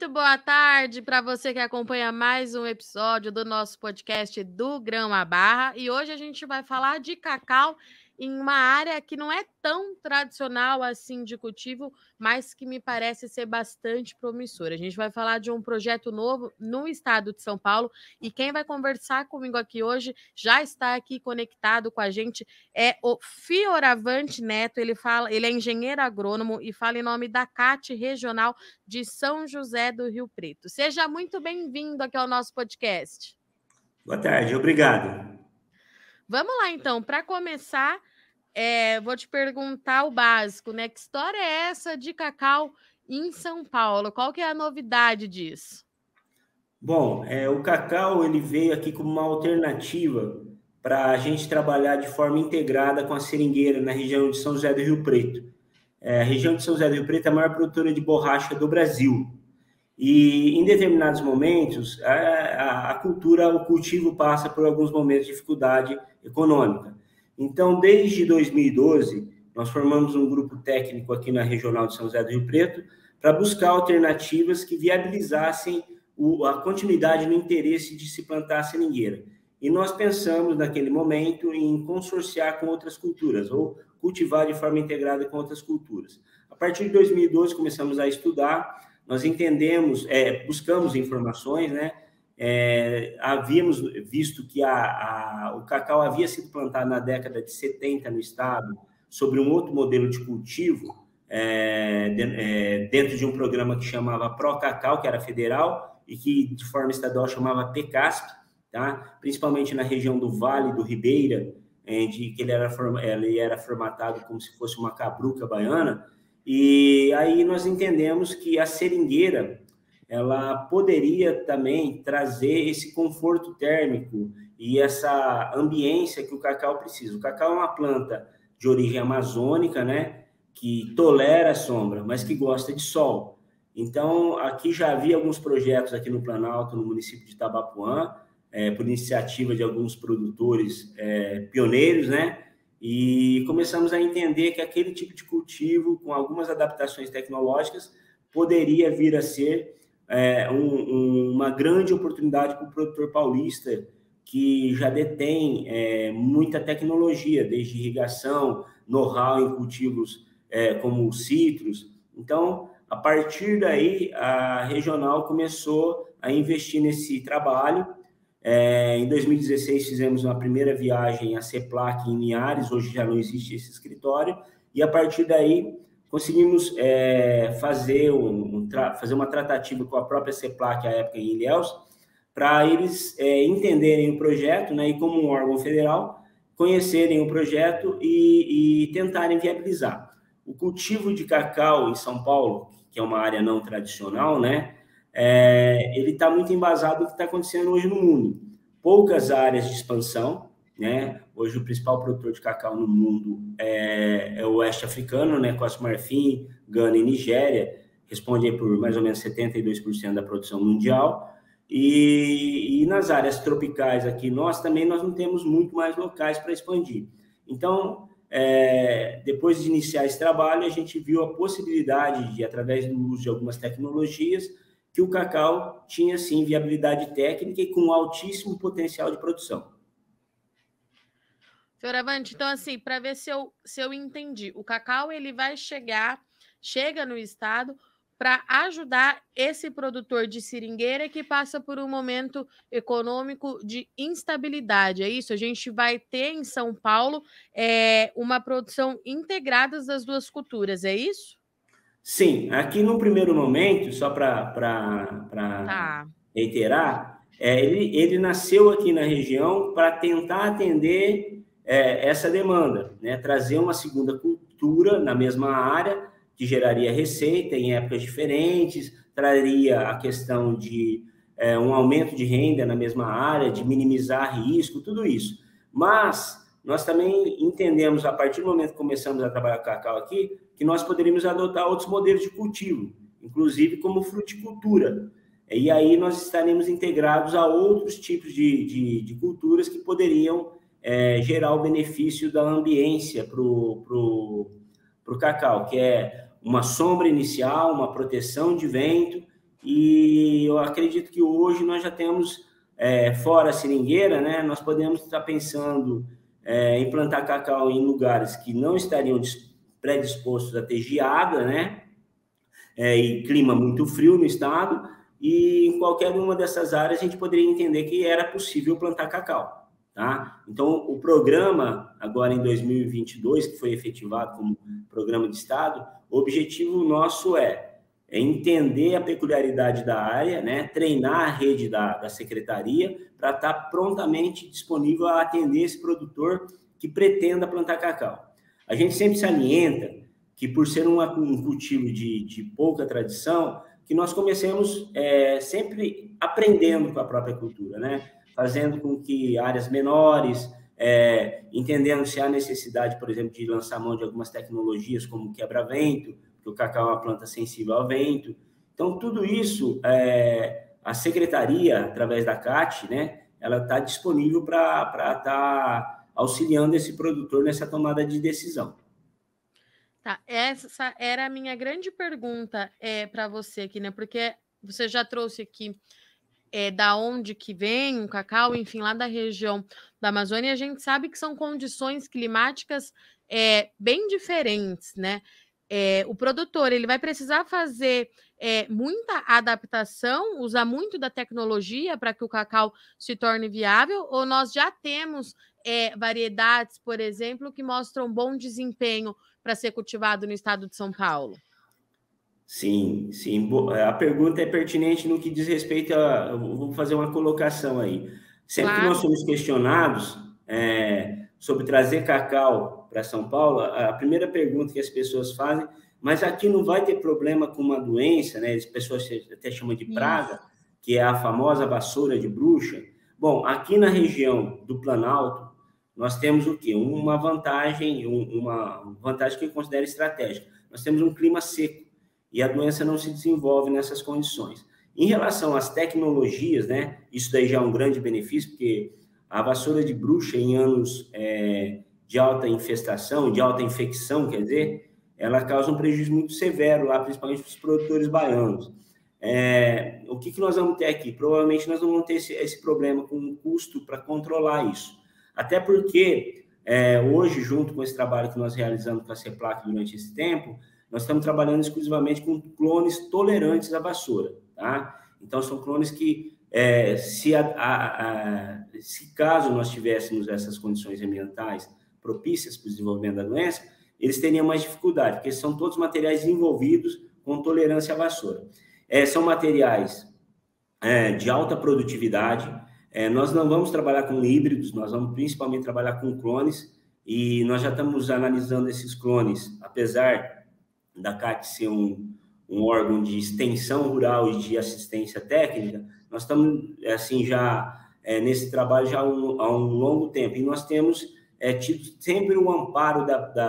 Muito boa tarde para você que acompanha mais um episódio do nosso podcast do Grão à Barra. E hoje a gente vai falar de cacau em uma área que não é tão tradicional assim de cultivo, mas que me parece ser bastante promissora. A gente vai falar de um projeto novo no estado de São Paulo e quem vai conversar comigo aqui hoje já está aqui conectado com a gente é o Fioravante Neto. Ele é engenheiro agrônomo e fala em nome da CAT Regional de São José do Rio Preto. Seja muito bem-vindo aqui ao nosso podcast. Boa tarde, obrigado. Vamos lá, então. Para começar, vou te perguntar o básico, né? Que história é essa de cacau em São Paulo? Qual que é a novidade disso? Bom, o cacau ele veio aqui como uma alternativa para a gente trabalhar de forma integrada com a seringueira na região de São José do Rio Preto. A região de São José do Rio Preto é a maior produtora de borracha do Brasil. E em determinados momentos, a cultura, o cultivo passa por alguns momentos de dificuldade econômica. Então, desde 2012, nós formamos um grupo técnico aqui na Regional de São José do Rio Preto para buscar alternativas que viabilizassem a continuidade no interesse de se plantar a seringueira. E nós pensamos, naquele momento, em consorciar com outras culturas, ou cultivar de forma integrada com outras culturas. A partir de 2012, começamos a estudar, nós entendemos, buscamos informações, né? Havíamos visto que o cacau havia sido plantado na década de 70 no estado, sobre um outro modelo de cultivo, dentro de um programa que chamava Procacau, que era federal, e que de forma estadual chamava PECASP, tá? Principalmente na região do Vale do Ribeira, que ele era formatado como se fosse uma cabruca baiana. E aí nós entendemos que a seringueira ela poderia também trazer esse conforto térmico e essa ambiência que o cacau precisa. O cacau é uma planta de origem amazônica, né, que tolera a sombra, mas que gosta de sol. Então, aqui já havia alguns projetos aqui no Planalto, no município de Itabapoã, por iniciativa de alguns produtores pioneiros, né? E começamos a entender que aquele tipo de cultivo, com algumas adaptações tecnológicas, poderia vir a ser uma grande oportunidade para o produtor paulista, que já detém muita tecnologia, desde irrigação, know-how em cultivos como os citros. Então, a partir daí, a regional começou a investir nesse trabalho. Em 2016, fizemos uma primeira viagem a CEPLAC em Linhares, hoje já não existe esse escritório, e a partir daí conseguimos fazer uma tratativa com a própria CEPLAC, à época em Ilhéus, para eles entenderem o projeto, né, e como um órgão federal, conhecerem o projeto e tentarem viabilizar. O cultivo de cacau em São Paulo, que é uma área não tradicional, né, ele está muito embasado no que está acontecendo hoje no mundo. Poucas áreas de expansão, né? Hoje o principal produtor de cacau no mundo é o oeste africano, né? Costa Marfim, Gana e Nigéria, responde aí por mais ou menos 72% da produção mundial. E nas áreas tropicais aqui, nós não temos muito mais locais para expandir. Então, depois de iniciar esse trabalho, a gente viu a possibilidade de, através do uso de algumas tecnologias, que o cacau tinha, sim, viabilidade técnica e com altíssimo potencial de produção. Fioravante, então, assim, para ver se eu entendi, o cacau ele chega no estado para ajudar esse produtor de seringueira que passa por um momento econômico de instabilidade, é isso? A gente vai ter em São Paulo uma produção integrada das duas culturas, é isso? Sim, aqui no primeiro momento, só para Tá. reiterar, ele nasceu aqui na região para tentar atender essa demanda, né? Trazer uma segunda cultura na mesma área, que geraria receita em épocas diferentes, traria a questão de um aumento de renda na mesma área, de minimizar risco, tudo isso. Mas nós também entendemos, a partir do momento que começamos a trabalhar com cacau aqui, que nós poderíamos adotar outros modelos de cultivo, inclusive como fruticultura. E aí nós estaremos integrados a outros tipos de culturas que poderiam gerar o benefício da ambiência para o cacau, que é uma sombra inicial, uma proteção de vento e eu acredito que hoje nós já temos, fora a seringueira, né, nós podemos estar pensando em plantar cacau em lugares que não estariam predispostos a ter geada, né, e clima muito frio no estado, e em qualquer uma dessas áreas a gente poderia entender que era possível plantar cacau. Tá? Então, o programa, agora em 2022, que foi efetivado como programa de Estado, o objetivo nosso é entender a peculiaridade da área, né? Treinar a rede da secretaria para estar prontamente disponível a atender esse produtor que pretenda plantar cacau. A gente sempre salienta que, por ser um cultivo de pouca tradição, que nós comecemos sempre aprendendo com a própria cultura, né? Fazendo com que áreas menores, entendendo se há necessidade, por exemplo, de lançar mão de algumas tecnologias como quebra-vento, porque o cacau é uma planta sensível ao vento. Então, tudo isso, a secretaria, através da CAT, né, ela está disponível para estar auxiliando esse produtor nessa tomada de decisão. Tá, essa era a minha grande pergunta para você aqui, né? Porque você já trouxe aqui da onde que vem o cacau, enfim, lá da região da Amazônia, e a gente sabe que são condições climáticas bem diferentes, né? O produtor ele vai precisar fazer muita adaptação, usar muito da tecnologia para que o cacau se torne viável, ou nós já temos variedades, por exemplo, que mostram bom desempenho para ser cultivado no estado de São Paulo? Sim, sim. A pergunta é pertinente no que diz respeito a... Eu vou fazer uma colocação aí. Sempre que nós somos questionados sobre trazer cacau para São Paulo, a primeira pergunta que as pessoas fazem, mas aqui não vai ter problema com uma doença, né? As pessoas até chamam de praga, que é a famosa vassoura de bruxa. Bom, aqui na região do Planalto, nós temos o quê? Uma vantagem que eu considero estratégica. Nós temos um clima seco e a doença não se desenvolve nessas condições. Em relação às tecnologias, né, isso daí já é um grande benefício, porque a vassoura de bruxa, em anos de alta infestação, de alta infecção, quer dizer, ela causa um prejuízo muito severo lá, principalmente para os produtores baianos. O que nós vamos ter aqui? Provavelmente nós não vamos ter esse problema com o custo para controlar isso. Até porque, hoje, junto com esse trabalho que nós realizamos com a CEPLAC durante esse tempo, nós estamos trabalhando exclusivamente com clones tolerantes à vassoura, tá? Então, são clones que, se caso nós tivéssemos essas condições ambientais propícias para o desenvolvimento da doença, eles teriam mais dificuldade, porque são todos materiais desenvolvidos com tolerância à vassoura. São materiais de alta produtividade. Nós não vamos trabalhar com híbridos, nós vamos principalmente trabalhar com clones, e nós já estamos analisando esses clones, apesar da CAT ser um órgão de extensão rural e de assistência técnica, nós estamos, assim, já nesse trabalho já há um longo tempo, e nós temos tido sempre o amparo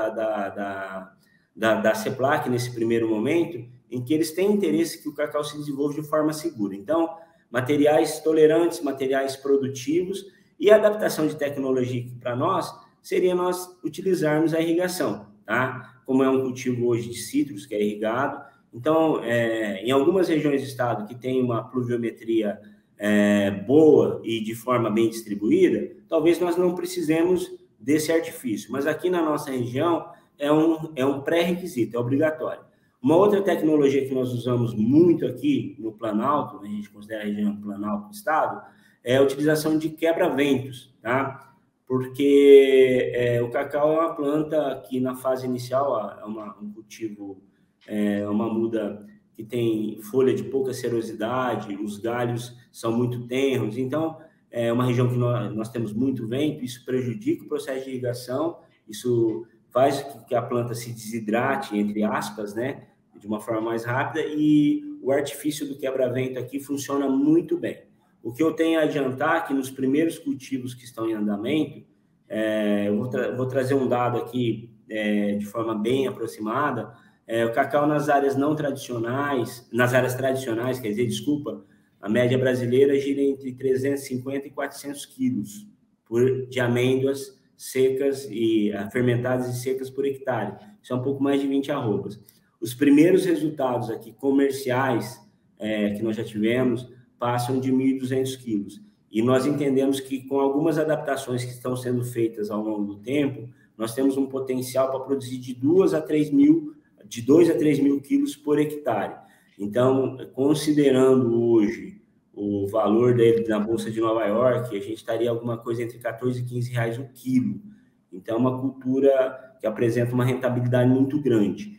da CEPLAC nesse primeiro momento, em que eles têm interesse que o cacau se desenvolva de forma segura. Então, materiais tolerantes, materiais produtivos, e a adaptação de tecnologia para nós seria nós utilizarmos a irrigação, tá? Como é um cultivo hoje de cítricos, que é irrigado. Então, em algumas regiões do estado que tem uma pluviometria boa e de forma bem distribuída, talvez nós não precisemos desse artifício, mas aqui na nossa região é um pré-requisito, é obrigatório. Uma outra tecnologia que nós usamos muito aqui no Planalto, a gente considera a região Planalto do estado, é a utilização de quebra-ventos, tá? Porque o cacau é uma planta que, na fase inicial, é um cultivo, uma muda que tem folha de pouca serosidade, os galhos são muito tenros, então, é uma região que nós temos muito vento, isso prejudica o processo de irrigação, isso faz com que a planta se desidrate, entre aspas, né, de uma forma mais rápida, e o artifício do quebra-vento aqui funciona muito bem. O que eu tenho a adiantar é que nos primeiros cultivos que estão em andamento, eu vou trazer um dado aqui de forma bem aproximada, o cacau nas áreas não tradicionais, nas áreas tradicionais, quer dizer, desculpa, a média brasileira gira entre 350 e 400 quilos de amêndoas secas e fermentadas e secas por hectare. Isso é um pouco mais de 20 arrobas. Os primeiros resultados aqui comerciais que nós já tivemos passam de 1.200 quilos. E nós entendemos que com algumas adaptações que estão sendo feitas ao longo do tempo, nós temos um potencial para produzir de 2 a 3 mil quilos por hectare. Então, considerando hoje o valor dele na Bolsa de Nova York, a gente estaria alguma coisa entre 14 e 15 reais o quilo. Então, é uma cultura que apresenta uma rentabilidade muito grande.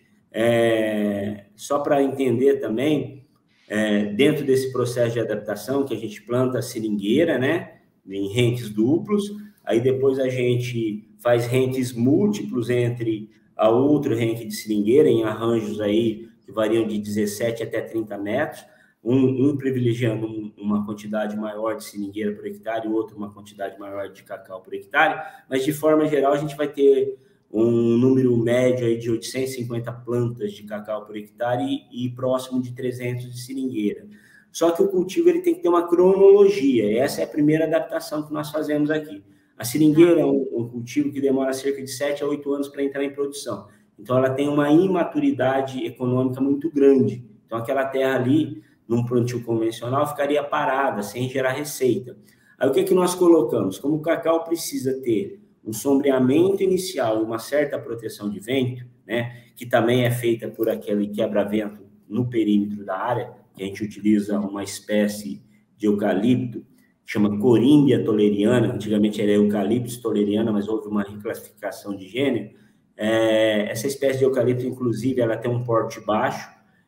Só para entender também, dentro desse processo de adaptação, que a gente planta a seringueira, né, em rentes duplos, aí depois a gente faz rentes múltiplos entre a outro renque de seringueira, em arranjos aí que variam de 17 até 30 metros, um privilegiando uma quantidade maior de seringueira por hectare, o outro uma quantidade maior de cacau por hectare, mas de forma geral a gente vai ter um número médio aí de 850 plantas de cacau por hectare e próximo de 300 de seringueira. Só que o cultivo ele tem que ter uma cronologia, e essa é a primeira adaptação que nós fazemos aqui. A seringueira é um cultivo que demora cerca de 7 a 8 anos para entrar em produção. Então, ela tem uma imaturidade econômica muito grande. Então, aquela terra ali, num plantio convencional, ficaria parada, sem gerar receita. Aí, o que nós colocamos? Como o cacau precisa ter um sombreamento inicial e uma certa proteção de vento, né, que também é feita por aquele quebra-vento no perímetro da área, que a gente utiliza uma espécie de eucalipto, que chama Corímbia toleriana, antigamente era Eucalyptus toleriana, mas houve uma reclassificação de gênero. Essa espécie de eucalipto, inclusive, ela tem um porte baixo,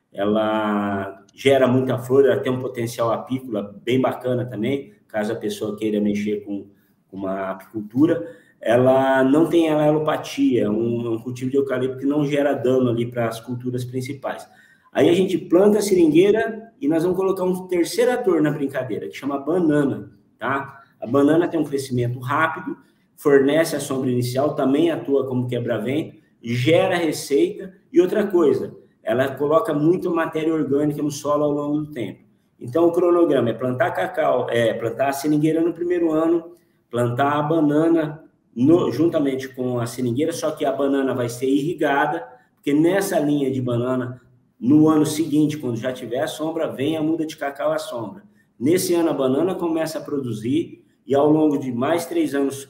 ela gera muita flor, ela tem um potencial apícola bem bacana também, caso a pessoa queira mexer com uma apicultura. Ela não tem alelopatia, é um cultivo de eucalipto que não gera dano ali para as culturas principais. Aí a gente planta a seringueira e nós vamos colocar um terceiro ator na brincadeira, que chama banana, tá? A banana tem um crescimento rápido, fornece a sombra inicial, também atua como quebra-vento, gera receita e outra coisa, ela coloca muito matéria orgânica no solo ao longo do tempo. Então, o cronograma é plantar cacau, plantar a seringueira no primeiro ano, plantar a banana juntamente com a seringueira, só que a banana vai ser irrigada, porque nessa linha de banana, no ano seguinte, quando já tiver a sombra, vem a muda de cacau à sombra. Nesse ano, a banana começa a produzir e ao longo de mais 3 anos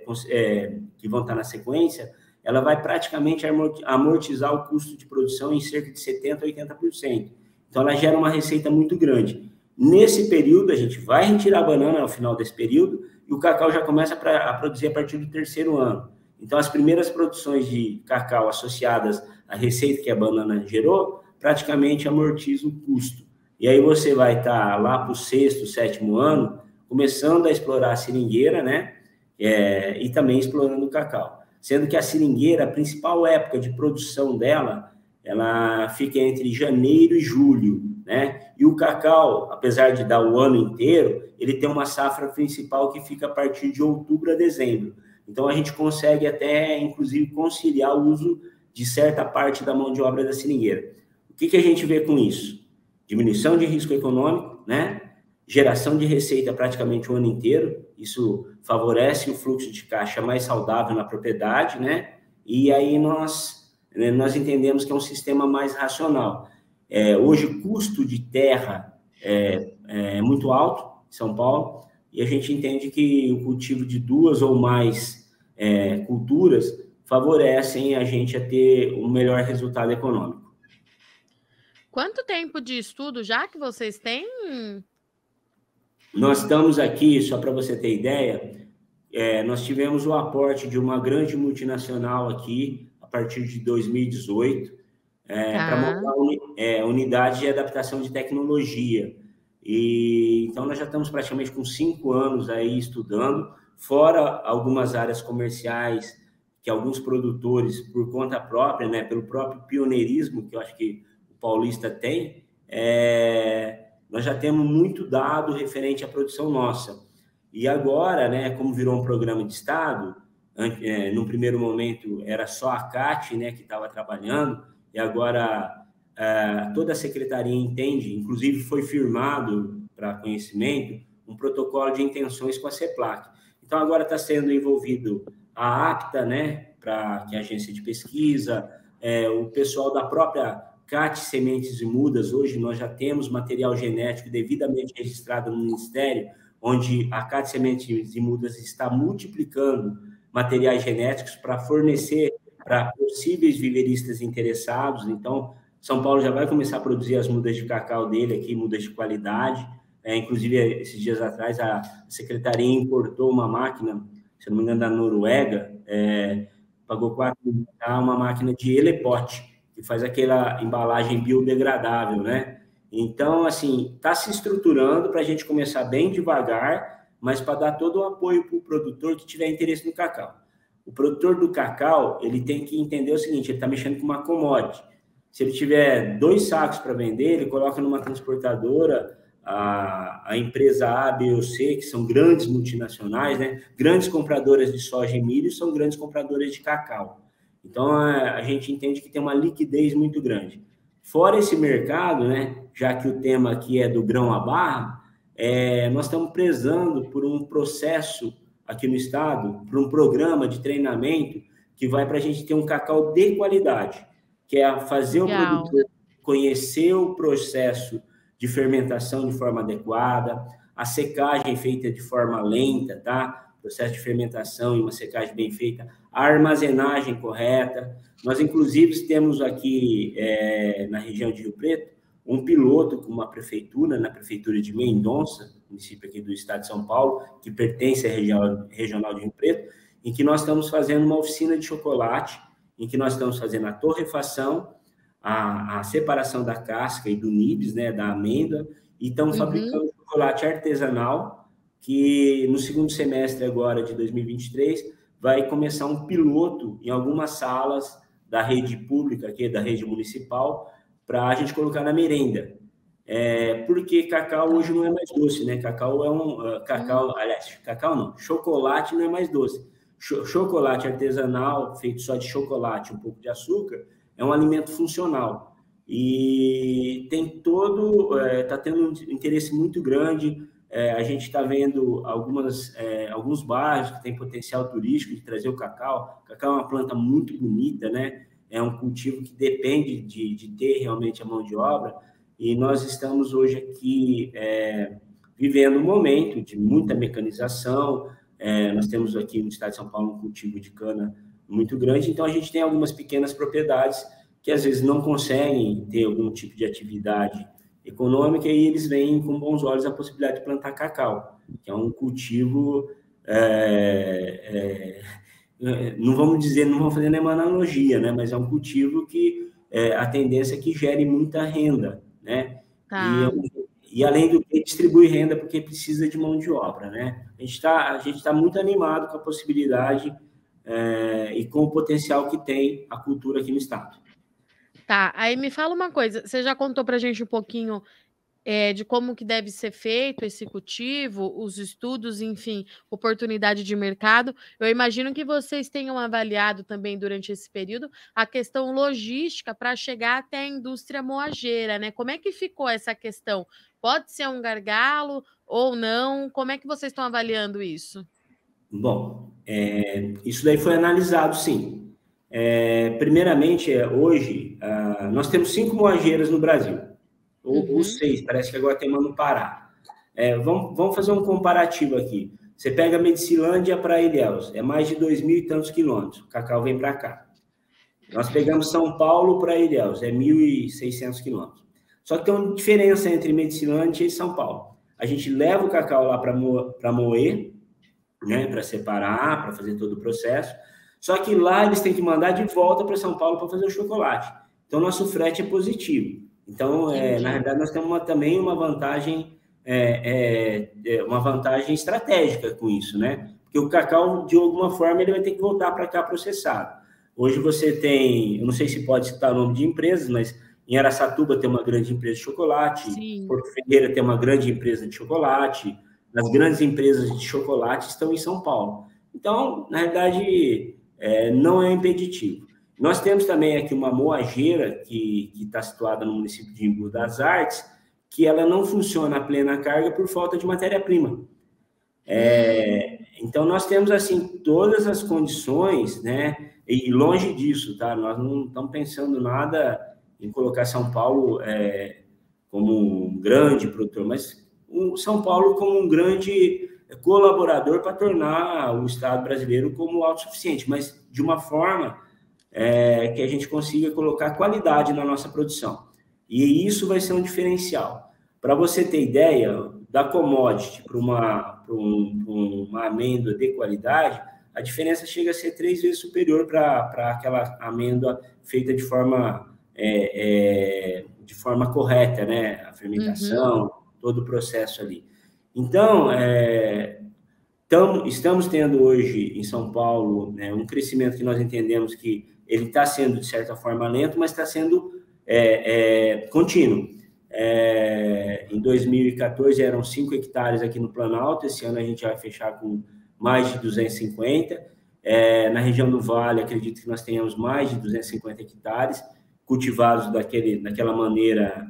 que vão estar na sequência, ela vai praticamente amortizar o custo de produção em cerca de 70% a 80%. Então, ela gera uma receita muito grande. Nesse período, a gente vai retirar a banana ao final desse período e o cacau já começa a produzir a partir do 3º ano. Então, as primeiras produções de cacau associadas à receita que a banana gerou, praticamente amortiza o custo. E aí você vai estar lá para o 6º, 7º ano, começando a explorar a seringueira, né? E também explorando o cacau. Sendo que a seringueira, a principal época de produção dela, ela fica entre janeiro e julho, né? E o cacau, apesar de dar o ano inteiro, ele tem uma safra principal que fica a partir de outubro a dezembro. Então, a gente consegue até, inclusive, conciliar o uso de certa parte da mão de obra da seringueira. O que a gente vê com isso? Diminuição de risco econômico, né? Geração de receita praticamente o ano inteiro. Isso favorece o fluxo de caixa mais saudável na propriedade, né? E aí nós entendemos que é um sistema mais racional. Hoje, o custo de terra é muito alto em São Paulo e a gente entende que o cultivo de 2 ou mais culturas favorecem a gente a ter um melhor resultado econômico. Quanto tempo de estudo já que vocês têm? Nós estamos aqui, só para você ter ideia, nós tivemos o aporte de uma grande multinacional aqui, a partir de 2018, para montar unidade de adaptação de tecnologia. E então, nós já estamos praticamente com 5 anos aí estudando, fora algumas áreas comerciais que alguns produtores, por conta própria, né, pelo próprio pioneirismo, que eu acho que o paulista tem, nós já temos muito dado referente à produção nossa. E agora, né, como virou um programa de Estado, no primeiro momento era só a CAT, né, que estava trabalhando, e agora toda a secretaria entende, inclusive foi firmado para conhecimento, um protocolo de intenções com a CEPLAC. Então, agora está sendo envolvido a APTA, né, que é a agência de pesquisa, o pessoal da própria CAT Sementes e Mudas, hoje nós já temos material genético devidamente registrado no Ministério, onde a CAT Sementes e Mudas está multiplicando materiais genéticos para fornecer para possíveis viveristas interessados. Então, São Paulo já vai começar a produzir as mudas de cacau dele aqui, mudas de qualidade. Inclusive, esses dias atrás, a secretaria importou uma máquina, se não me engano, da Noruega, pagou 4 mil, uma máquina de Elepote, que faz aquela embalagem biodegradável, né? Então, assim, está se estruturando para a gente começar bem devagar, mas para dar todo o apoio para o produtor que tiver interesse no cacau. O produtor do cacau, ele tem que entender o seguinte, ele está mexendo com uma commodity. Se ele tiver 2 sacos para vender, ele coloca numa transportadora, a empresa A, B ou C, que são grandes multinacionais, né? Grandes compradoras de soja e milho, são grandes compradoras de cacau. Então, a gente entende que tem uma liquidez muito grande. Fora esse mercado, né? Já que o tema aqui é do grão à barra, nós estamos prezando por um processo aqui no estado, por um programa de treinamento que vai para a gente ter um cacau de qualidade, que é fazer Legal. O produtor conhecer o processo de fermentação de forma adequada, a secagem feita de forma lenta, tá? Processo de fermentação e uma secagem bem feita, a armazenagem correta. Nós, inclusive, temos aqui na região de Rio Preto um piloto com uma prefeitura, na prefeitura de Mendonça, município aqui do estado de São Paulo, que pertence à região regional de Rio Preto, em que nós estamos fazendo uma oficina de chocolate, em que nós estamos fazendo a torrefação, a separação da casca e do nibs, né, da amêndoa, e estamos fabricando chocolate artesanal, que no segundo semestre agora de 2023 vai começar um piloto em algumas salas da rede pública, aqui da rede municipal, para a gente colocar na merenda. Porque cacau hoje não é mais doce, né? Cacau cacau não, chocolate não é mais doce. Chocolate artesanal, feito só de chocolate, um pouco de açúcar, é um alimento funcional. E tem está tendo um interesse muito grande. A gente está vendo alguns bairros que têm potencial turístico de trazer o cacau. O cacau é uma planta muito bonita, né? É um cultivo que depende de ter realmente a mão de obra. E nós estamos hoje aqui vivendo um momento de muita mecanização. Nós temos aqui no estado de São Paulo um cultivo de cana muito grande, então a gente tem algumas pequenas propriedades que às vezes não conseguem ter algum tipo de atividade econômica e eles veem com bons olhos a possibilidade de plantar cacau, que é um cultivo, não vamos fazer nenhuma analogia, né? Mas é um cultivo que a tendência é que gere muita renda, né? Tá. E além do que distribui renda porque precisa de mão de obra, né? A gente tá muito animado com a possibilidade e com o potencial que tem a cultura aqui no estado. Tá, aí me fala uma coisa, você já contou para a gente um pouquinho de como que deve ser feito esse cultivo, os estudos, enfim, oportunidade de mercado. Eu imagino que vocês tenham avaliado também durante esse período a questão logística para chegar até a indústria moageira, né? Como é que ficou essa questão? Pode ser um gargalo ou não? Como é que vocês estão avaliando isso? Bom, isso daí foi analisado, sim. Primeiramente, hoje, nós temos 5 moageiras no Brasil, ou 6, parece que agora tem uma no Pará. Vamos fazer um comparativo aqui. Você pega Medicilândia para Ilhéus, é mais de 2.000 e tantos quilômetros, o cacau vem para cá. Nós pegamos São Paulo para Ilhéus, é 1.600 quilômetros. Só que tem uma diferença entre Medicilândia e São Paulo. A gente leva o cacau lá para moer, né, para separar, para fazer todo o processo. Só que lá eles têm que mandar de volta para São Paulo para fazer o chocolate. Então, nosso frete é positivo. Então, na verdade, nós temos também uma vantagem, uma vantagem estratégica com isso, né? Porque o cacau, de alguma forma, ele vai ter que voltar para cá processado. Hoje você tem, eu não sei se pode citar o nome de empresas, mas em Araçatuba tem uma grande empresa de chocolate, Sim. Porto Ferreira tem uma grande empresa de chocolate, as grandes empresas de chocolate estão em São Paulo. Então, na verdade, não é impeditivo. Nós temos também aqui uma moageira que está situada no município de Embu das Artes, que ela não funciona a plena carga por falta de matéria-prima. Então, nós temos, assim, todas as condições, né? E longe disso, tá? Nós não estamos pensando nada em colocar São Paulo como um grande produtor, mas São Paulo como um grande colaborador para tornar o Estado brasileiro como autossuficiente, mas de uma forma que a gente consiga colocar qualidade na nossa produção. E isso vai ser um diferencial. Para você ter ideia, da commodity para uma amêndoa de qualidade, a diferença chega a ser 3 vezes superior para aquela amêndoa feita de forma correta, né? A fermentação, todo o processo ali. Então, estamos tendo hoje em São Paulo, né, um crescimento que nós entendemos que ele está sendo, de certa forma, lento, mas está sendo contínuo. Em 2014 eram 5 hectares aqui no Planalto, esse ano a gente vai fechar com mais de 250. Na região do Vale, acredito que nós tenhamos mais de 250 hectares cultivados daquela maneira,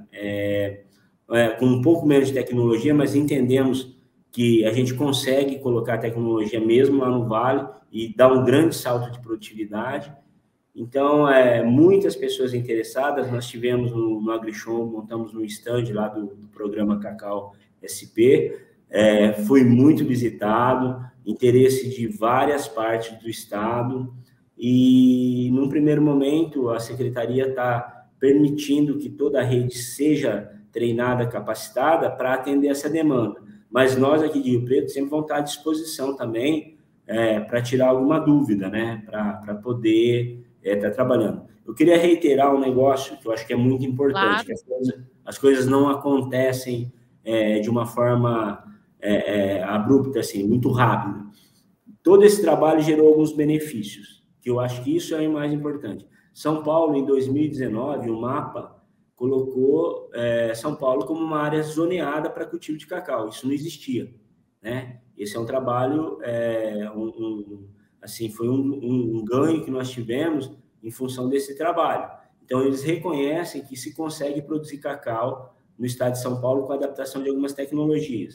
com um pouco menos de tecnologia, mas entendemos que a gente consegue colocar tecnologia mesmo lá no Vale e dar um grande salto de produtividade. Então, muitas pessoas interessadas, nós tivemos no AgriShow, montamos um stand lá do programa Cacau SP, foi muito visitado, interesse de várias partes do estado, e num primeiro momento a secretaria está permitindo que toda a rede seja treinada, capacitada para atender essa demanda. Mas nós aqui de Rio Preto sempre vamos estar à disposição também para tirar alguma dúvida, né? Para poder estar trabalhando. Eu queria reiterar um negócio que eu acho que é muito importante, claro. Que as coisas não acontecem de uma forma abrupta, assim, muito rápida. Todo esse trabalho gerou alguns benefícios, que eu acho que isso é o mais importante. São Paulo, em 2019, o MAPA colocou São Paulo como uma área zoneada para cultivo de cacau. Isso não existia, né? Esse é um trabalho, assim, foi um ganho que nós tivemos em função desse trabalho. Então, eles reconhecem que se consegue produzir cacau no estado de São Paulo com a adaptação de algumas tecnologias.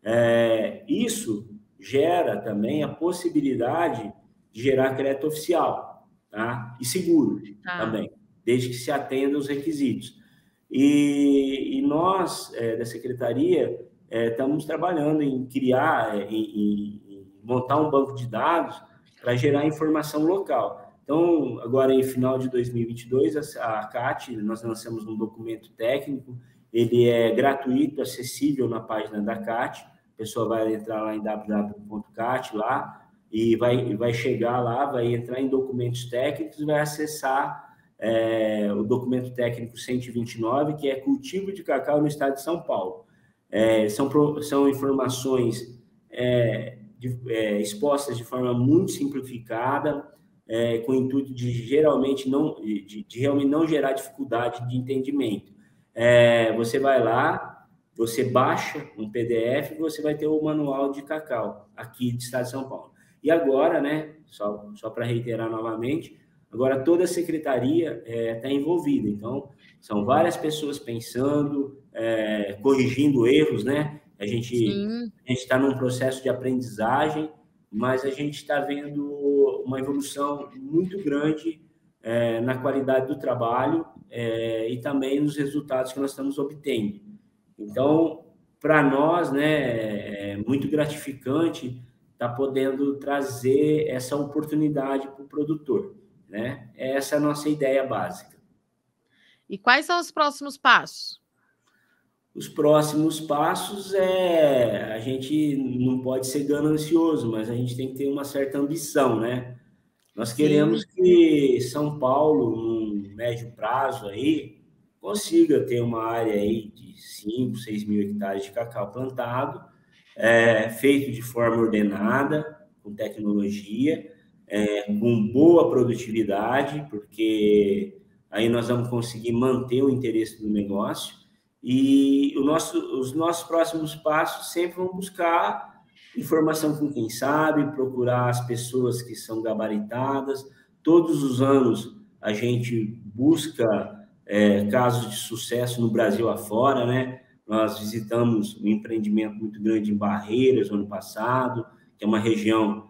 Isso gera também a possibilidade de gerar crédito oficial, tá? E seguro também, desde que se atenda aos requisitos. E nós, da Secretaria, estamos trabalhando em criar, em montar um banco de dados para gerar informação local. Então, agora, em final de 2022, a CAT, nós lançamos um documento técnico, ele é gratuito, acessível na página da CAT, a pessoa vai entrar lá em www.cat, lá, e vai chegar lá, vai entrar em documentos técnicos, vai acessar o documento técnico 129, que é cultivo de cacau no estado de São Paulo. São informações expostas de forma muito simplificada, com o intuito de realmente não gerar dificuldade de entendimento. Você vai lá, você baixa um PDF e você vai ter o manual de cacau aqui do estado de São Paulo. E agora, né, só para reiterar novamente, agora toda a secretaria está envolvida. Então, são várias pessoas pensando, corrigindo erros, né? A gente está num processo de aprendizagem, mas a gente está vendo uma evolução muito grande na qualidade do trabalho e também nos resultados que nós estamos obtendo. Então, para nós, né, é muito gratificante estar podendo trazer essa oportunidade para o produtor, né? Essa é a nossa ideia básica. E quais são os próximos passos? Os próximos passos a gente não pode ser ganancioso, mas a gente tem que ter uma certa ambição, né? Nós queremos que São Paulo, num médio prazo aí, consiga ter uma área aí de 5, 6 mil hectares de cacau plantado, feito de forma ordenada, com tecnologia, com boa produtividade, porque aí nós vamos conseguir manter o interesse do negócio. E os nossos próximos passos sempre vão buscar informação com quem sabe, procurar as pessoas que são gabaritadas. Todos os anos a gente busca casos de sucesso no Brasil afora, né? Nós visitamos um empreendimento muito grande em Barreiras no ano passado, que é uma região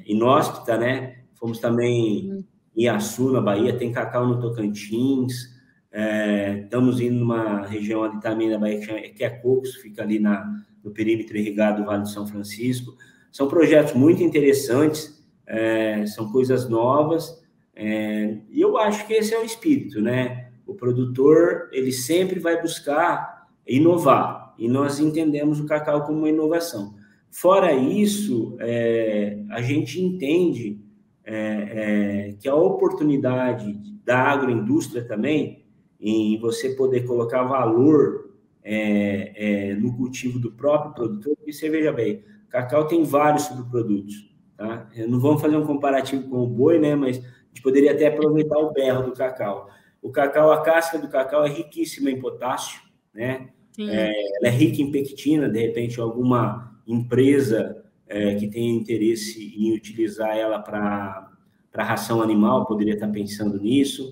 inóspita, né? Fomos também em Açu, na Bahia, tem cacau no Tocantins. Estamos indo numa região ali também da Bahia que é Cocos, fica ali no perímetro irrigado do Vale do São Francisco. São projetos muito interessantes, são coisas novas, e eu acho que esse é o espírito, né? O produtor, ele sempre vai buscar inovar, e nós entendemos o cacau como uma inovação. Fora isso, a gente entende que a oportunidade da agroindústria também, em você poder colocar valor no cultivo do próprio produtor, porque você veja bem, cacau tem vários subprodutos, tá? Não vamos fazer um comparativo com o boi, né? Mas a gente poderia até aproveitar o berro do cacau. O cacau, a casca do cacau é riquíssima em potássio, né? Ela é rica em pectina, de repente alguma empresa que tenha interesse em utilizar ela para ração animal poderia estar pensando nisso.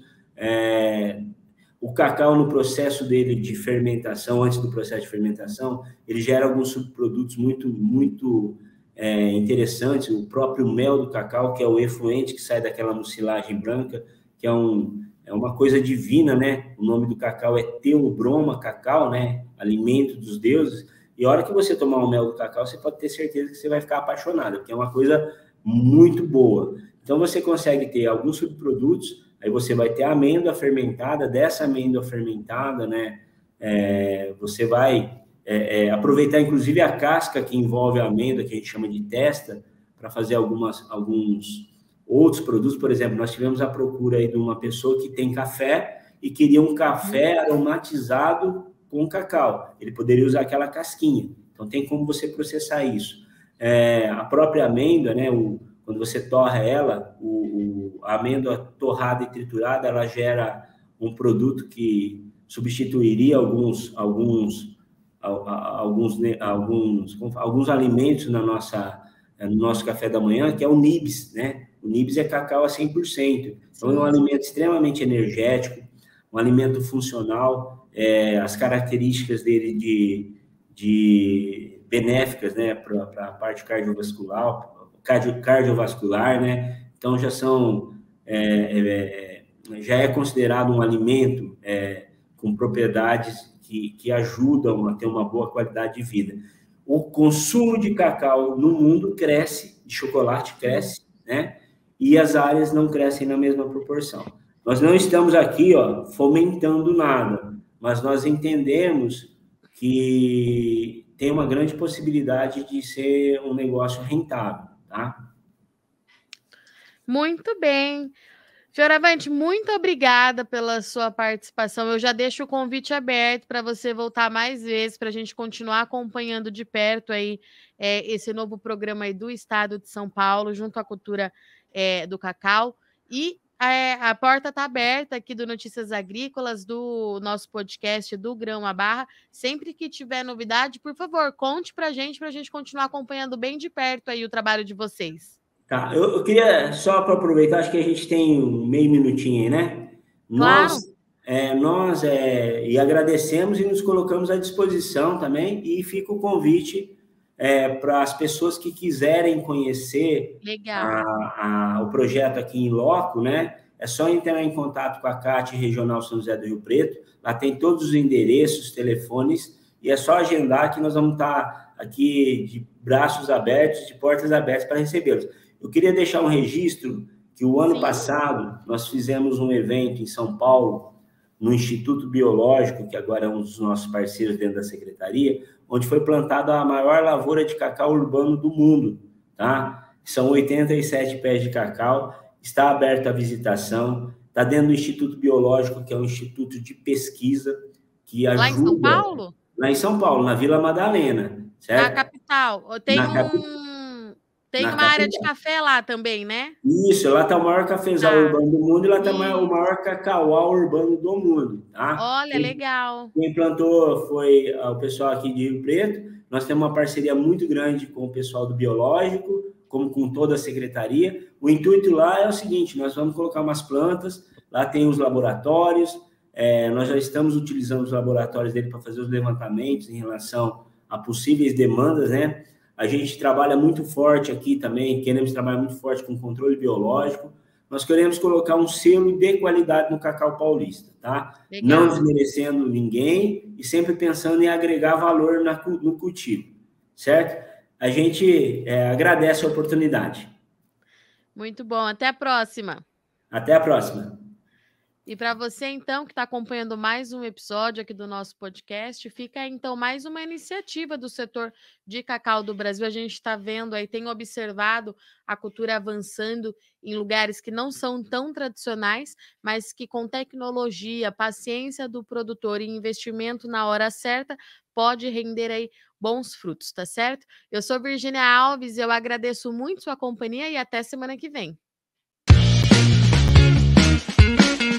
O cacau, no processo dele de fermentação, antes do processo de fermentação, ele gera alguns subprodutos muito interessantes. O próprio mel do cacau, que é o efluente que sai daquela mucilagem branca, que é uma coisa divina, né? O nome do cacau é Theobroma cacau, né? Alimento dos deuses. E a hora que você tomar o mel do cacau, você pode ter certeza que você vai ficar apaixonado, porque é uma coisa muito boa. Então, você consegue ter alguns subprodutos, aí você vai ter a amêndoa fermentada, dessa amêndoa fermentada, né? Você vai aproveitar, inclusive, a casca que envolve a amêndoa, que a gente chama de testa, para fazer alguns outros produtos. Por exemplo, nós tivemos a procura aí de uma pessoa que tem café e queria um café aromatizado com cacau. Ele poderia usar aquela casquinha. Então, tem como você processar isso. A própria amêndoa, né? Quando você torra ela, a amêndoa torrada e triturada, ela gera um produto que substituiria alguns alimentos no nosso café da manhã, que é o nibs, né? O nibs é cacau a 100%. Então, é um alimento extremamente energético, um alimento funcional, as características dele de benéficas, né, para a parte cardiovascular, né? Então, já é considerado um alimento com propriedades que ajudam a ter uma boa qualidade de vida. O consumo de cacau no mundo cresce, de chocolate cresce, né? E as áreas não crescem na mesma proporção. Nós não estamos aqui, fomentando nada, mas nós entendemos que tem uma grande possibilidade de ser um negócio rentável, tá? Muito bem. Fioravante, muito obrigada pela sua participação. Eu já deixo o convite aberto para você voltar mais vezes, para a gente continuar acompanhando de perto aí esse novo programa aí do Estado de São Paulo, junto à cultura do cacau. E a porta está aberta aqui do Notícias Agrícolas, do nosso podcast do Grão à Barra. Sempre que tiver novidade, por favor, conte para a gente continuar acompanhando bem de perto aí o trabalho de vocês. Tá, eu queria, só para aproveitar, acho que a gente tem um meio minutinho aí, né? Claro. Nós e agradecemos e nos colocamos à disposição também, e fica o convite para as pessoas que quiserem conhecer o projeto aqui em loco, né? É só entrar em contato com a CAT Regional São José do Rio Preto, lá tem todos os endereços, telefones, e é só agendar que nós vamos estar aqui de braços abertos, de portas abertas para recebê-los. Eu queria deixar um registro que o ano passado nós fizemos um evento em São Paulo, no Instituto Biológico, que agora é um dos nossos parceiros dentro da secretaria, onde foi plantada a maior lavoura de cacau urbano do mundo, tá? São 87 pés de cacau, está aberto à visitação, está dentro do Instituto Biológico, que é um instituto de pesquisa que ajuda... Lá em São Paulo? Lá em São Paulo, na Vila Madalena, certo? Na capital. Tem uma área de café lá também, né? Isso, lá está o maior cafezal urbano do mundo e lá está o maior cacauá urbano do mundo, tá? Olha, legal. Quem plantou foi o pessoal aqui de Rio Preto. Nós temos uma parceria muito grande com o pessoal do Biológico, como com toda a secretaria. O intuito lá é o seguinte, nós vamos colocar umas plantas, lá tem os laboratórios, nós já estamos utilizando os laboratórios dele para fazer os levantamentos em relação a possíveis demandas, né? A gente trabalha muito forte aqui também, queremos trabalhar muito forte com controle biológico, nós queremos colocar um selo de qualidade no cacau paulista, tá? Legal. Não desmerecendo ninguém e sempre pensando em agregar valor no cultivo, certo? A gente agradece a oportunidade. Muito bom. Até a próxima. Até a próxima. E para você, então, que está acompanhando mais um episódio aqui do nosso podcast, fica, então, mais uma iniciativa do setor de cacau do Brasil. A gente está vendo aí, tem observado a cultura avançando em lugares que não são tão tradicionais, mas que com tecnologia, paciência do produtor e investimento na hora certa, pode render aí bons frutos, tá certo? Eu sou Virgínia Alves, eu agradeço muito sua companhia e até semana que vem.